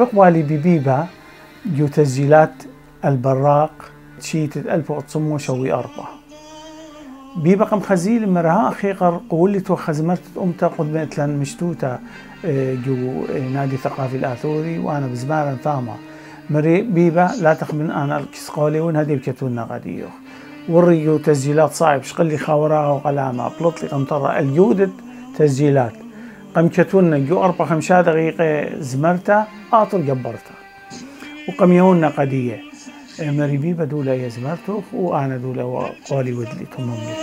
بقوالي ببيبا جو تسجيلات البراق تشيت 1904 بيبا قم خزيل مرها أخيقر قولي توخزمرت أمتا قد مثلا مشتوتا جو نادي ثقافي الآثوري وأنا بزمارا ثاما مري بيبا لا تخمن أنا الكسقولي ون هدي بكتونا غاديو وريو تسجيلات صعب شقلي خاوراها وقلامها بلطلي قمطرة الجودة تسجيلات قم كتونا جو 4-5 دقيقة زمرتا آطر قبرتا وقم يونا قدية مري بيبا دولا يزمرتو وأنا دولا وقالي ودلي تمامي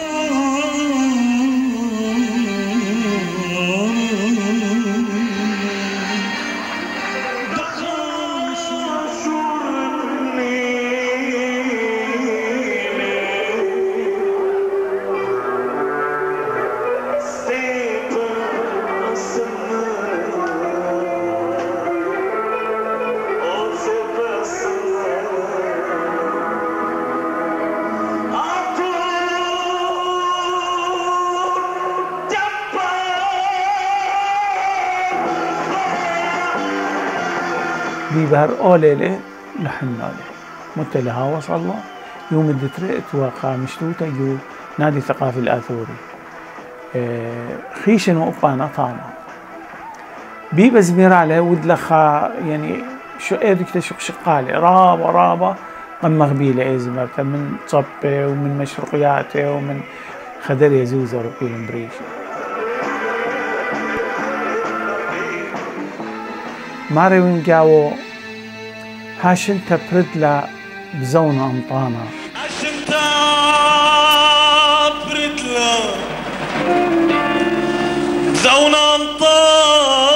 بيبهر أوليلي لحنالي متلها وصل له يوم الدتريت وقا مشتوتا يو نادي ثقافي الآثوري خيشن وقانا طاما بيبا زميرالي ودلخا يعني شو ايدك تشق شقالي رابا قم مغبيلة ازمرتا من صبي ومن مشروقياتي ومن خدر يزوزر وقيل بريشي ماري وين هاشنتا بردلا بزونا أمطانا هاشنتا بردلا بزونا أمطانا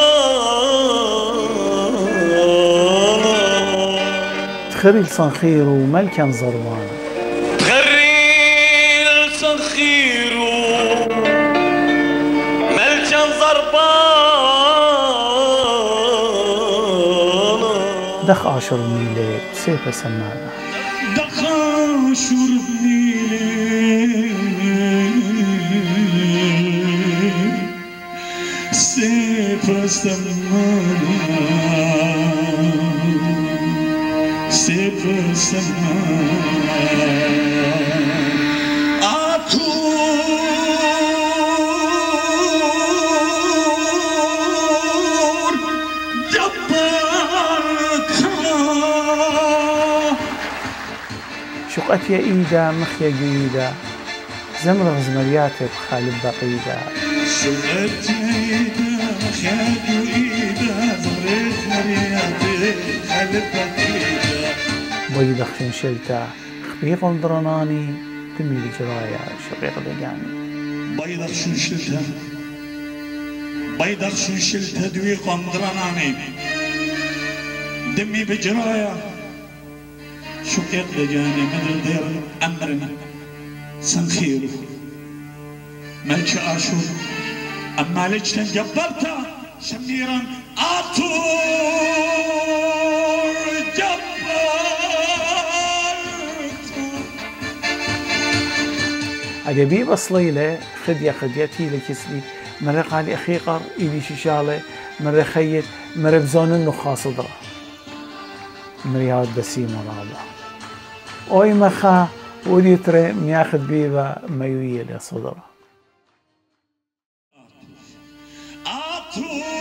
تخري صنخير وملكا زروانا تخري صنخير وملكا زربانا دخ آشر ميلي سيفا سمانا دخ آشر ميلي سيفا سمانا سيفا سمانا شقت يا إيدا مخيا جيدا زمر زمرياتي بخالب بقيدا شقت يا إيدا مخيا جيدا زمر زمرياتي بخالب بقيدا بيض خنشلتا خبيق درناني دمي بجرايا شقيق دقاني بيض خنشلتا بيض خنشلتا دوي قندرناني دمي بجرايا شقيق دجاني من دير أمرنا سنخيرو ملك آشور أما لجتن جبرتا شميرا آطور جبرتا عجبي بصليلة خديتي لكسلي مرة قالي أخيقر إلي ششالة مرة خيط مرة بزون النخا صدره مريات بسيمة رابع أوي مخا وديتري مياخد بيبا ميوية لصدره